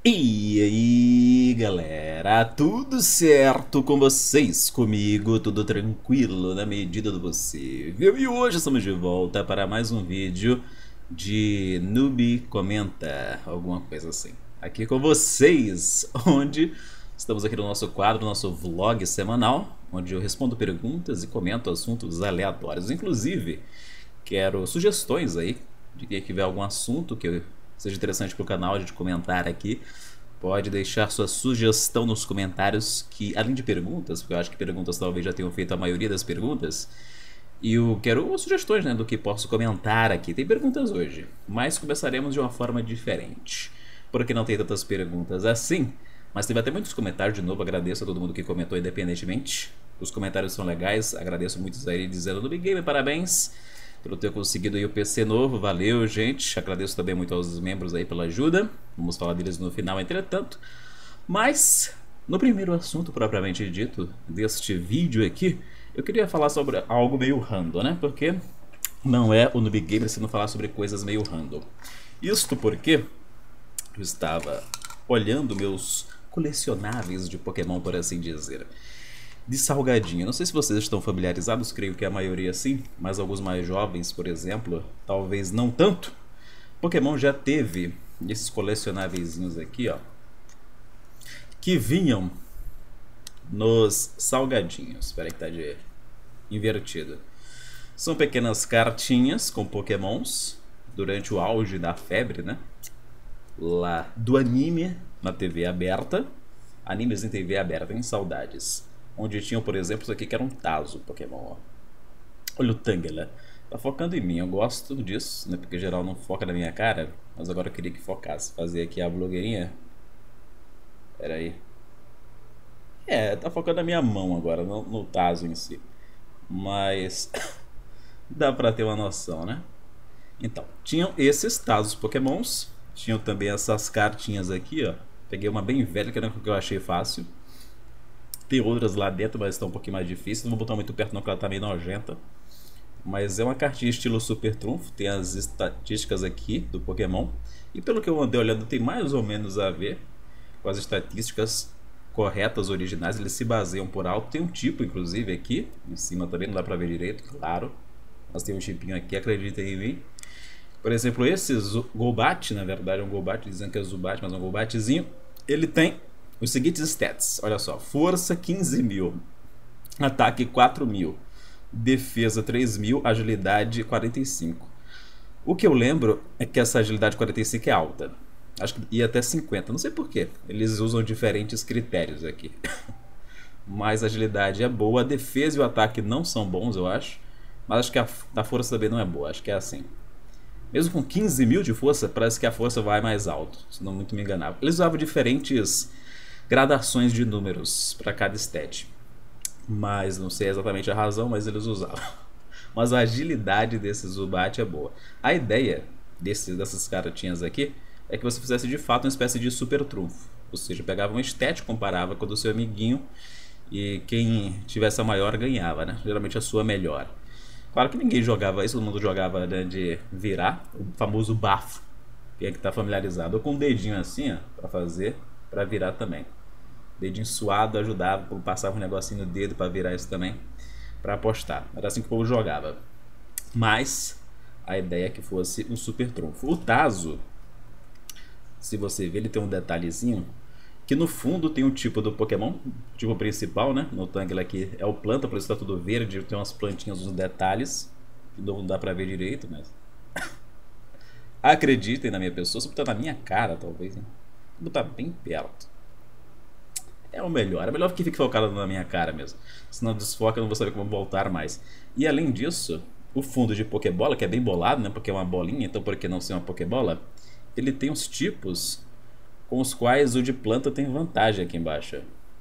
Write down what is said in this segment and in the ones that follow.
E aí, galera, tudo certo com vocês? Comigo, tudo tranquilo na medida do possível. E hoje estamos de volta para mais um vídeo de Noob Comenta, alguma coisa assim. Aqui com vocês, onde estamos aqui no nosso quadro, nosso vlog semanal, onde eu respondo perguntas e comento assuntos aleatórios. Inclusive, quero sugestões aí de quem tiver algum assunto que seja interessante para o canal a gente comentar aqui. Pode deixar sua sugestão nos comentários, que além de perguntas, porque eu acho que perguntas talvez já tenham feito a maioria das perguntas, e eu quero sugestões, né, do que posso comentar aqui. Tem perguntas hoje, mas começaremos de uma forma diferente, porque não tem tantas perguntas assim, mas teve até muitos comentários. De novo, agradeço a todo mundo que comentou independentemente. Os comentários são legais, agradeço muitos aí dizendo no Big Game, parabéns pelo ter conseguido aí o PC novo, valeu gente, agradeço também muito aos membros aí pela ajuda, vamos falar deles no final entretanto, mas no primeiro assunto propriamente dito deste vídeo aqui, eu queria falar sobre algo meio random, né, porque não é o Noob Gamer se não falar sobre coisas meio random. Isto porque eu estava olhando meus colecionáveis de Pokémon, por assim dizer, de salgadinho. Não sei se vocês estão familiarizados, creio que a maioria sim, mas alguns mais jovens, por exemplo, talvez não tanto. Pokémon já teve esses colecionáveis aqui, ó, que vinham nos salgadinhos. Espera aí que tá de invertido. São pequenas cartinhas com Pokémons durante o auge da febre, né? Lá do anime na TV aberta. Animes em TV aberta, em saudades. Onde tinham, por exemplo, isso aqui que era um Tazo Pokémon, ó. Olha o Tangela. Tá focando em mim, eu gosto disso, né? Porque em geral não foca na minha cara. Mas agora eu queria que focasse. Fazer aqui a blogueirinha. Pera aí. É, tá focando na minha mão agora, no Tazo em si. Mas dá pra ter uma noção, né? Então, tinham esses Tazos Pokémons. Tinham também essas cartinhas aqui, ó. Peguei uma bem velha, que era o que eu achei fácil. Tem outras lá dentro, mas estão um pouquinho mais difíceis. Não vou botar muito perto não, porque ela tá meio nojenta. Mas é uma cartinha estilo Super Trunfo. Tem as estatísticas aqui do Pokémon. E pelo que eu andei olhando, tem mais ou menos a ver com as estatísticas corretas, originais. Eles se baseiam por alto. Tem um tipo, inclusive, aqui. Em cima também, não dá pra ver direito, claro. Mas tem um tipinho aqui, acreditem em mim. Por exemplo, esse Golbat, na verdade é um Golbat, dizendo que é Zubat, mas é um Golbatzinho. Ele tem os seguintes stats, olha só: força 15.000, ataque 4.000, defesa 3.000, agilidade 45. O que eu lembro é que essa agilidade 45 é alta, acho que ia até 50, não sei porquê, eles usam diferentes critérios aqui. Mas a agilidade é boa, a defesa e o ataque não são bons, eu acho. Mas acho que a força também não é boa, acho que é assim. Mesmo com 15.000 de força, parece que a força vai mais alto, se não muito me enganava. Eles usavam diferentes gradações de números para cada stat, mas não sei exatamente a razão, mas eles usavam. Mas a agilidade desse Zubat é boa. A ideia dessas cartinhas aqui é que você fizesse de fato uma espécie de super trunfo, ou seja, pegava um stat, comparava com o do seu amiguinho e quem tivesse a maior ganhava, né? Geralmente a sua melhor. Claro que ninguém jogava isso, todo mundo jogava, né, de virar, o famoso bafo. Quem é que tá familiarizado? Ou com um dedinho assim, ó, pra fazer, pra virar também. Dedinho suado ajudava, passava um negocinho no dedo pra virar isso também, pra apostar. Era assim que o povo jogava. Mas a ideia é que fosse um super trunfo. O Tazo, se você ver, ele tem um detalhezinho que no fundo tem o tipo do Pokémon, o tipo principal, né? No Tangela aqui é o planta, por isso tá tudo verde, tem umas plantinhas, uns detalhes, que não dá pra ver direito, mas acreditem na minha pessoa, se botar na minha cara, talvez, né? Vou botar bem perto. É o melhor, é melhor que fique focado na minha cara mesmo. Senão desfoca, eu não vou saber como voltar mais. E além disso, o fundo de Pokébola, que é bem bolado, né? Porque é uma bolinha, então por que não ser uma Pokébola? Ele tem os tipos com os quais o de planta tem vantagem aqui embaixo.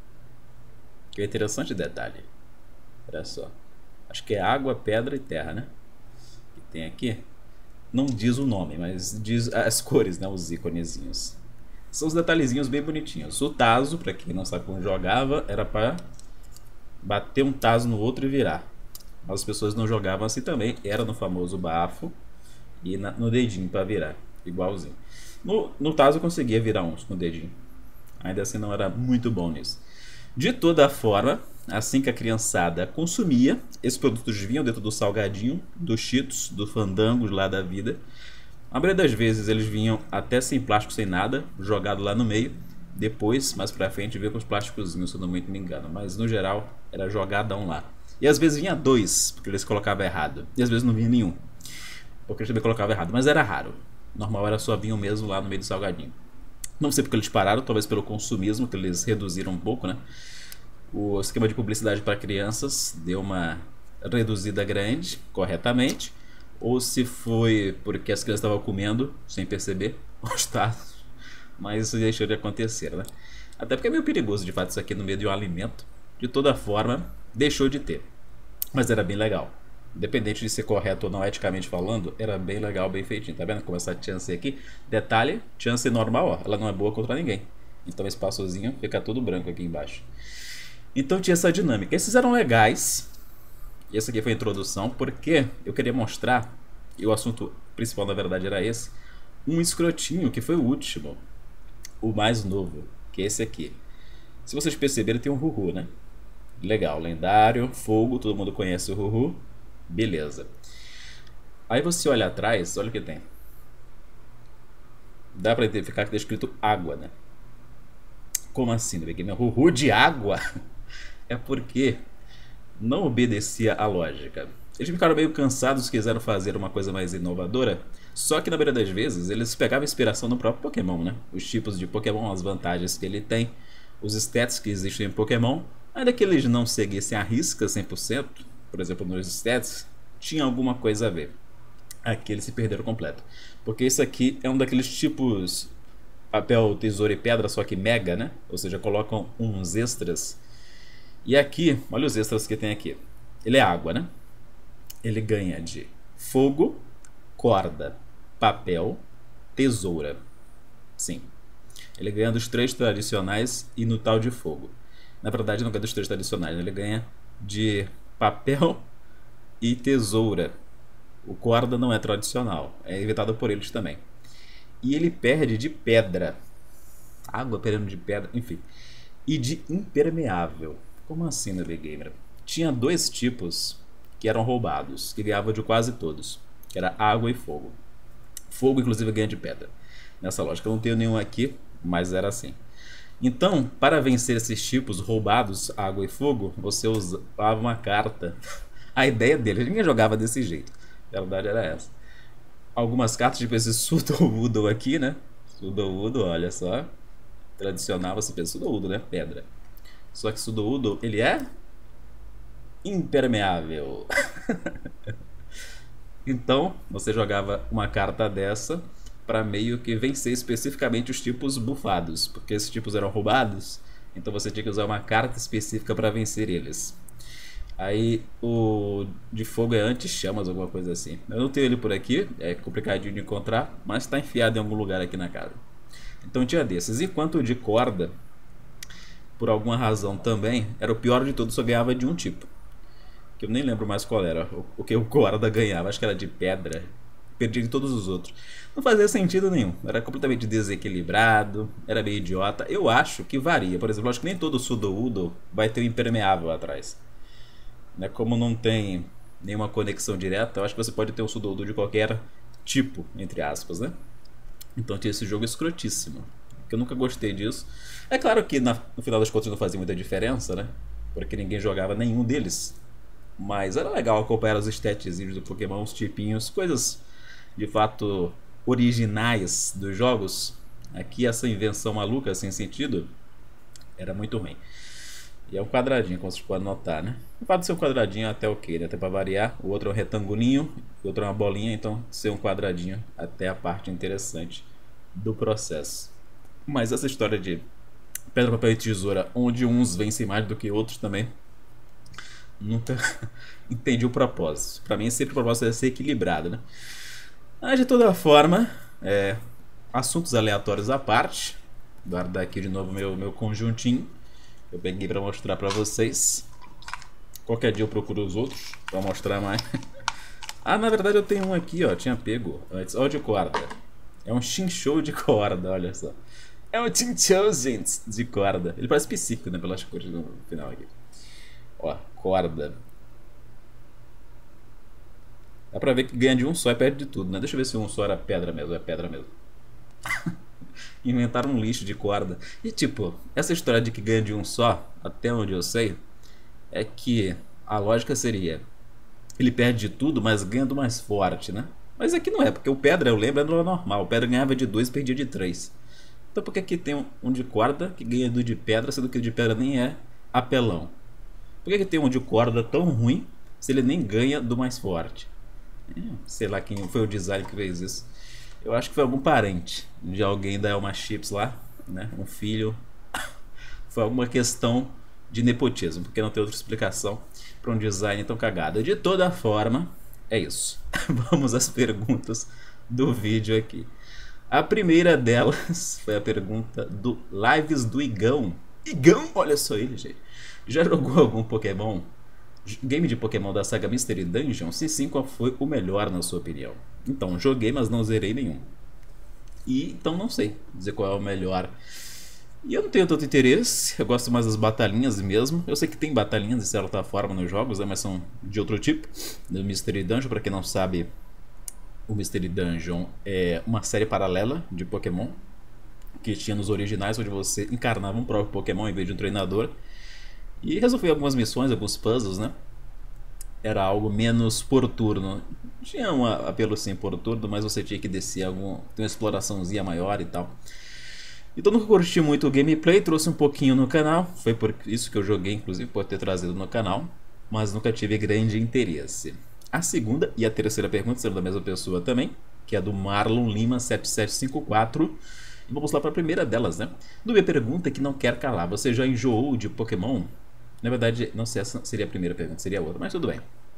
Que é interessante detalhe. Olha só. Acho que é água, pedra e terra, né? Que tem aqui. Não diz o nome, mas diz as cores, né? Os íconezinhos. São os detalhezinhos bem bonitinhos. O Tazo, pra quem não sabe como jogava, era pra bater um Tazo no outro e virar. Mas as pessoas não jogavam assim também. Era no famoso bafo e no dedinho pra virar. Igualzinho. No caso eu conseguia virar uns com o dedinho. Ainda assim não era muito bom nisso. De toda forma, assim que a criançada consumia, esses produtos vinham dentro do salgadinho, do Cheetos, do Fandangos lá da vida. A maioria das vezes eles vinham até sem plástico, sem nada, jogado lá no meio. Depois, mais pra frente, veio com os plásticozinhos, se eu não muito me engano. Mas no geral, era jogadão lá. E às vezes vinha dois, porque eles colocavam errado. E às vezes não vinha nenhum, porque eles também colocavam errado. Mas era raro. Normal era só vinha o mesmo lá no meio do salgadinho. Não sei porque eles pararam, talvez pelo consumismo, que eles reduziram um pouco, né? O esquema de publicidade para crianças deu uma reduzida grande, corretamente. Ou se foi porque as crianças estavam comendo, sem perceber, os tazos. Mas isso deixou de acontecer, né? Até porque é meio perigoso, de fato, isso aqui no meio de um alimento. De toda forma, deixou de ter. Mas era bem legal. Independente de ser correto ou não, eticamente falando, era bem legal, bem feitinho. Tá vendo como essa chance aqui? Detalhe, chance normal, ó, ela não é boa contra ninguém. Então esse espaçozinho fica todo branco aqui embaixo. Então tinha essa dinâmica. Esses eram legais. E essa aqui foi a introdução, porque eu queria mostrar, e o assunto principal na verdade era esse, um escrotinho que foi o último, o mais novo, que é esse aqui. Se vocês perceberem, tem um Ruhu, né? Legal, lendário, fogo, todo mundo conhece o Ruhu. Beleza. Aí você olha atrás, olha o que tem. Dá pra identificar que tá escrito água, né? Como assim, né? Ruhu de água? É porque não obedecia à lógica. Eles ficaram meio cansados, quiseram fazer uma coisa mais inovadora. Só que na maioria das vezes eles pegavam inspiração no próprio Pokémon, né? Os tipos de Pokémon, as vantagens que ele tem, os stats que existem em Pokémon. Ainda que eles não seguissem a risca 100%, por exemplo, nos stats, tinha alguma coisa a ver. Aqui eles se perderam completo. Porque isso aqui é um daqueles tipos papel, tesoura e pedra, só que mega, né? Ou seja, colocam uns extras. E aqui, olha os extras que tem aqui. Ele é água, né? Ele ganha de fogo, corda, papel, tesoura. Sim. Ele ganha dos 3 tradicionais e no tal de fogo. Na verdade não ganha dos 3 tradicionais, ele ganha de papel e tesoura. O corda não é tradicional, é inventado por eles também. E ele perde de pedra. Água perdendo de pedra, enfim. E de impermeável. Como assim, né, Gamer? Tinha 2 tipos que eram roubados, que ganhavam de quase todos, que era água e fogo. Fogo, inclusive, ganha de pedra. Nessa lógica, eu não tenho nenhum aqui, mas era assim. Então, para vencer esses tipos roubados, água e fogo, você usava uma carta. A ideia dele, ninguém jogava desse jeito. A verdade era essa. Algumas cartas, tipo esse Sudowoodo aqui, né? Sudowoodo, olha só. Tradicional, você pensa Sudowoodo, né? Pedra. Só que Sudowoodo, ele é impermeável. Então, você jogava uma carta dessa para meio que vencer especificamente os tipos bufados, porque esses tipos eram roubados, então você tinha que usar uma carta específica para vencer eles. Aí o de fogo é anti-chamas, alguma coisa assim. Eu não tenho ele por aqui, é complicadinho de encontrar, mas está enfiado em algum lugar aqui na casa. Então tinha desses. Enquanto o de corda, por alguma razão também, era o pior de todos, só ganhava de um tipo. Que eu nem lembro mais qual era, o que o corda ganhava, acho que era de pedra. Perdi de todos os outros. Não fazia sentido nenhum, era completamente desequilibrado, era meio idiota. Eu acho que varia, por exemplo, acho que nem todo Sudowoodo vai ter um impermeável atrás. Né? Como não tem nenhuma conexão direta, eu acho que você pode ter um Sudowoodo de qualquer tipo, entre aspas, né? Então tinha esse jogo escrotíssimo, que eu nunca gostei disso. É claro que no final das contas não fazia muita diferença, né? Porque ninguém jogava nenhum deles. Mas era legal acompanhar os statzinhos do Pokémon, os tipinhos, coisas de fato originais dos jogos. Aqui essa invenção maluca, sem sentido, era muito ruim. E é um quadradinho, como vocês podem notar, né? O fato de ser um quadradinho até ok, né? Até pra variar. O outro é um retangulinho, o outro é uma bolinha, então ser um quadradinho até a parte interessante do processo. Mas essa história de pedra, papel e tesoura, onde uns vencem mais do que outros também, nunca entendi o propósito. Pra mim sempre o propósito é ser equilibrado, né? Mas de toda forma, assuntos aleatórios à parte. Guardar aqui de novo meu conjuntinho. Eu peguei pra mostrar pra vocês. Qualquer dia eu procuro os outros pra mostrar mais. Ah, na verdade eu tenho um aqui, ó. Tinha pego antes. Ó, de corda. É um chinchou de corda, olha só. É um chinchou, gente, de corda. Ele parece psíquico, né, pelas cores no final aqui. Ó, corda. Dá pra ver que ganha de um só e perde de tudo, né? Deixa eu ver se um só era pedra mesmo. É pedra mesmo. Inventaram um lixo de corda. E tipo, essa história de que ganha de um só, até onde eu sei, é que a lógica seria: ele perde de tudo, mas ganha do mais forte, né? Mas aqui não é, porque o pedra, eu lembro, era normal. O pedra ganhava de 2 e perdia de 3. Então por que aqui tem um de corda que ganha do de pedra, sendo que o de pedra nem é apelão? Por que tem um de corda tão ruim se ele nem ganha do mais forte? Sei lá quem foi o design que fez isso. Eu acho que foi algum parente de alguém da Elma Chips lá, né? Um filho. Foi alguma questão de nepotismo, porque não tem outra explicação para um design tão cagado. De toda forma, é isso. Vamos às perguntas do vídeo aqui. A primeira delas foi a pergunta do Lives do Igão. Igão, olha só ele, gente. Já jogou algum Pokémon? Game de Pokémon da saga Mystery Dungeon? Se sim, qual foi o melhor na sua opinião? Então, joguei, mas não zerei nenhum. E então não sei dizer qual é o melhor. E eu não tenho tanto interesse, eu gosto mais das batalhinhas mesmo. Eu sei que tem batalhinhas de certa forma nos jogos, né, mas são de outro tipo. Do Mystery Dungeon, para quem não sabe, o Mystery Dungeon é uma série paralela de Pokémon que tinha nos originais, onde você encarnava um próprio Pokémon em vez de um treinador. E resolvi algumas missões, alguns puzzles, né? Era algo menos por turno. Tinha um apelo sim por turno, mas você tinha que descer tem uma exploraçãozinha maior e tal. Então nunca curti muito o gameplay, trouxe um pouquinho no canal. Foi por isso que eu joguei, inclusive, por ter trazido no canal. Mas nunca tive grande interesse. A segunda e a terceira pergunta serão da mesma pessoa também, que é do Marlon Lima 7754. E vamos lá para a primeira delas, né? Dúvida pergunta que não quer calar. Você já enjoou de Pokémon? Na verdade, não sei, essa seria a primeira pergunta, seria a outra, mas tudo bem.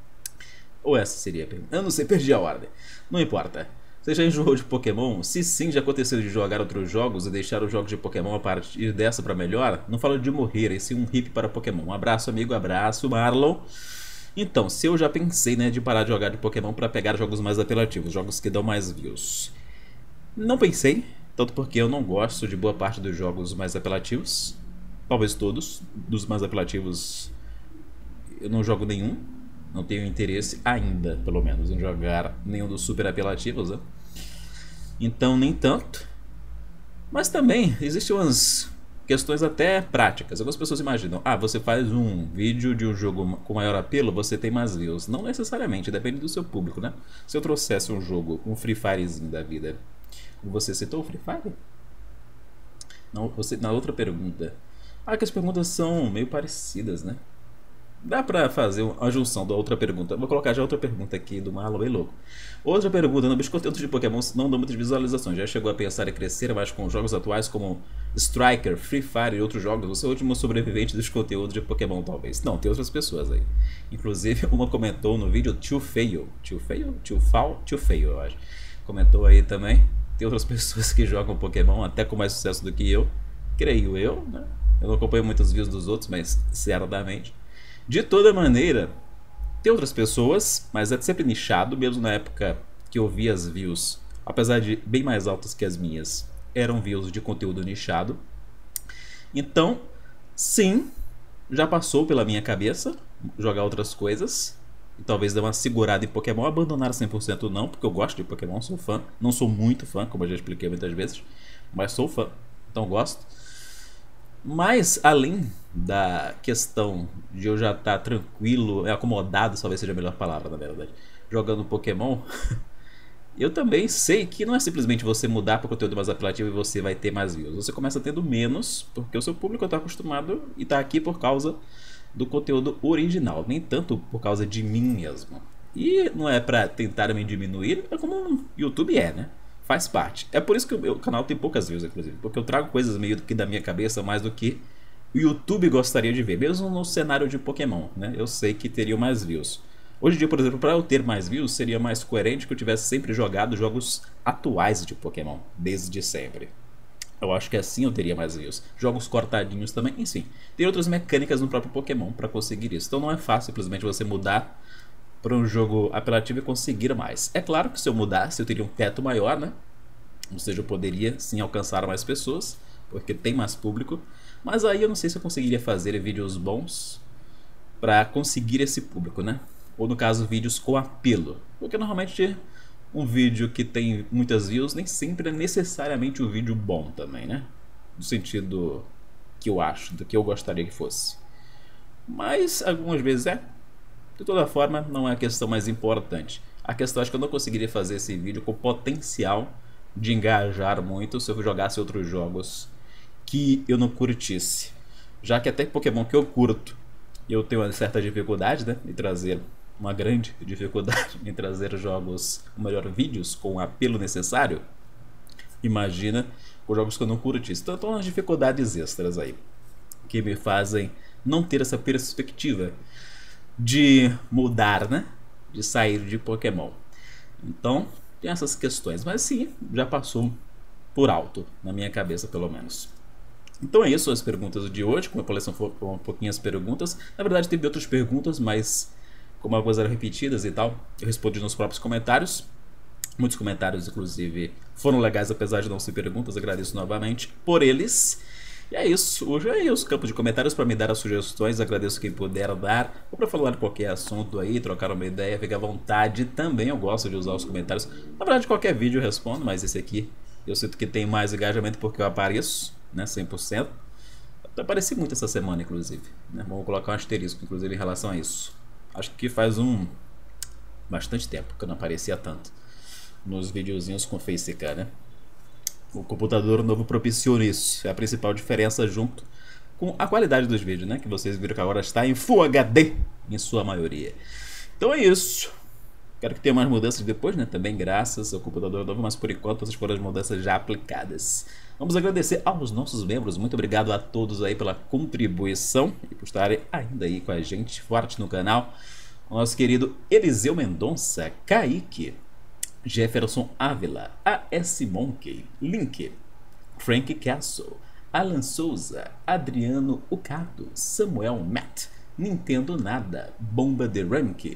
Ou essa seria a pergunta. Eu não sei, perdi a ordem. Não importa. Você já enjoou de Pokémon? Se sim, já aconteceu de jogar outros jogos e deixar os jogos de Pokémon a partir dessa para melhor? Não falo de morrer, e sim um hip para Pokémon. Um abraço, amigo, abraço, Marlon. Então, se eu já pensei, né, de parar de jogar de Pokémon para pegar jogos mais apelativos, jogos que dão mais views. Não pensei, tanto porque eu não gosto de boa parte dos jogos mais apelativos. Talvez todos, dos mais apelativos eu não jogo nenhum. Não tenho interesse ainda, pelo menos, em jogar nenhum dos super apelativos, né? Então, nem tanto. Mas também existem umas questões até práticas. Algumas pessoas imaginam: ah, você faz um vídeo de um jogo com maior apelo, você tem mais views. Não necessariamente, depende do seu público, né? Se eu trouxesse um jogo, um Free Firezinho da vida. Você citou o Free Fire? Não, você, na outra pergunta. Ah, que as perguntas são meio parecidas, né? Dá pra fazer uma junção da outra pergunta. Vou colocar já outra pergunta aqui do Marlon, bem louco. Outra pergunta: no bicho conteúdo de Pokémon não dá muitas visualizações. Já chegou a pensar em crescer mais com jogos atuais como Striker, Free Fire e outros jogos? Você é o último sobrevivente dos conteúdos de Pokémon, talvez. Não, tem outras pessoas aí. Inclusive, uma comentou no vídeo Tio Feio. Tio Feio? Tio Fal? Tio Feio, eu acho. Comentou aí também. Tem outras pessoas que jogam Pokémon até com mais sucesso do que eu. Creio eu, né? Eu não acompanho muitos views dos outros, mas certamente. De toda maneira, tem outras pessoas, mas é sempre nichado, mesmo na época que eu vi as views, apesar de bem mais altas que as minhas, eram views de conteúdo nichado. Então, sim, já passou pela minha cabeça jogar outras coisas, e talvez dar uma segurada em Pokémon, abandonar 100% não, porque eu gosto de Pokémon, sou fã, não sou muito fã, como eu já expliquei muitas vezes, mas sou fã, então gosto. Mas, além da questão de eu já estar tranquilo, acomodado, talvez seja a melhor palavra, na verdade, jogando Pokémon, eu também sei que não é simplesmente você mudar para o conteúdo mais apelativo e você vai ter mais views. Você começa tendo menos, porque o seu público está acostumado e está aqui por causa do conteúdo original, nem tanto por causa de mim mesmo. E não é para tentar me diminuir, é como o YouTube é, né? Faz parte. É por isso que o meu canal tem poucas views, inclusive. Porque eu trago coisas meio que da minha cabeça mais do que o YouTube gostaria de ver. Mesmo no cenário de Pokémon, né? Eu sei que teria mais views. Hoje em dia, por exemplo, para eu ter mais views, seria mais coerente que eu tivesse sempre jogado jogos atuais de Pokémon. Desde sempre. Eu acho que assim eu teria mais views. Jogos cortadinhos também, enfim. Tem outras mecânicas no próprio Pokémon para conseguir isso. Então não é fácil simplesmente você mudar para um jogo apelativo e conseguir mais. É claro que se eu mudasse, eu teria um teto maior, né? Ou seja, eu poderia sim alcançar mais pessoas, porque tem mais público, mas aí eu não sei se eu conseguiria fazer vídeos bons para conseguir esse público, né? Ou no caso, vídeos com apelo, porque normalmente um vídeo que tem muitas views nem sempre é necessariamente um vídeo bom também, né? No sentido que eu acho, do que eu gostaria que fosse. Mas algumas vezes é. De toda forma, não é a questão mais importante. A questão é que eu não conseguiria fazer esse vídeo com potencial de engajar muito se eu jogasse outros jogos que eu não curtisse. Já que até Pokémon que eu curto, eu tenho uma certa dificuldade, né, em trazer uma grande dificuldade em trazer jogos, ou melhor, vídeos com o apelo necessário. Imagina com jogos que eu não curtisse. Então, umas dificuldades extras aí que me fazem não ter essa perspectiva de mudar, né? De sair de Pokémon. Então, tem essas questões. Mas sim, já passou por alto, na minha cabeça pelo menos. Então é isso, as perguntas de hoje. Como eu falei, são um pouquinho as perguntas. Na verdade, teve outras perguntas, mas como algumas eram repetidas e tal, eu respondi nos próprios comentários. Muitos comentários, inclusive, foram legais, apesar de não ser perguntas. Agradeço novamente por eles. E é isso, hoje é isso, campo de comentários para me dar as sugestões, agradeço quem puder dar, ou para falar de qualquer assunto aí, trocar uma ideia, fica à vontade também, eu gosto de usar os comentários. Na verdade, qualquer vídeo eu respondo, mas esse aqui eu sinto que tem mais engajamento porque eu apareço, né, 100%. Eu apareci muito essa semana, inclusive, né? Vamos colocar um asterisco, inclusive, em relação a isso. Acho que faz bastante tempo que eu não aparecia tanto nos videozinhos com Facecam, né? O computador novo propiciou isso. É a principal diferença junto com a qualidade dos vídeos, né? Que vocês viram que agora está em Full HD, em sua maioria. Então é isso. Quero que tenha mais mudanças depois, né? Também graças ao computador novo, mas por enquanto essas foram as mudanças já aplicadas. Vamos agradecer aos nossos membros. Muito obrigado a todos aí pela contribuição e por estarem ainda aí com a gente, forte no canal. O nosso querido Eliseu Mendonça, Kaique, Jefferson Ávila, A.S. Monkey, Link, Frank Castle, Alan Souza, Adriano Ucado, Samuel Matt, Nintendo Nada, Bomba de Rank,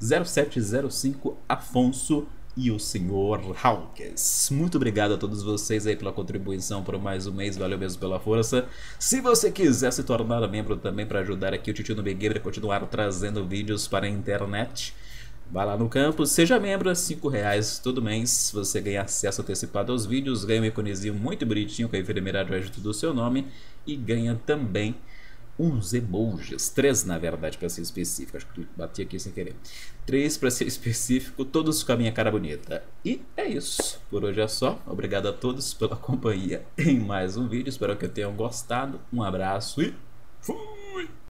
0705 Afonso e o Sr. Hawkes. Muito obrigado a todos vocês aí pela contribuição por mais um mês, valeu mesmo pela força. Se você quiser se tornar membro também para ajudar aqui o Titio no Big Gamer a continuar trazendo vídeos para a internet, vá lá no campo, seja membro, é R$5 todo mês, você ganha acesso antecipado aos vídeos, ganha um iconezinho muito bonitinho com a enfermeiragem junto do seu nome e ganha também uns emojis, 3 na verdade para ser específico, acho que bati aqui sem querer, 3 para ser específico, todos com a minha cara bonita. E é isso, por hoje é só, obrigado a todos pela companhia em mais um vídeo, espero que tenham gostado, um abraço e fui!